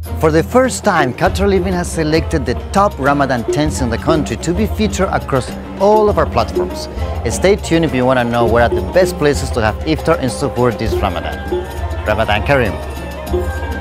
For the first time, Qatar Living has selected the top Ramadan tents in the country to be featured across all of our platforms. Stay tuned if you want to know where are the best places to have iftar and suhoor this Ramadan. Ramadan Kareem.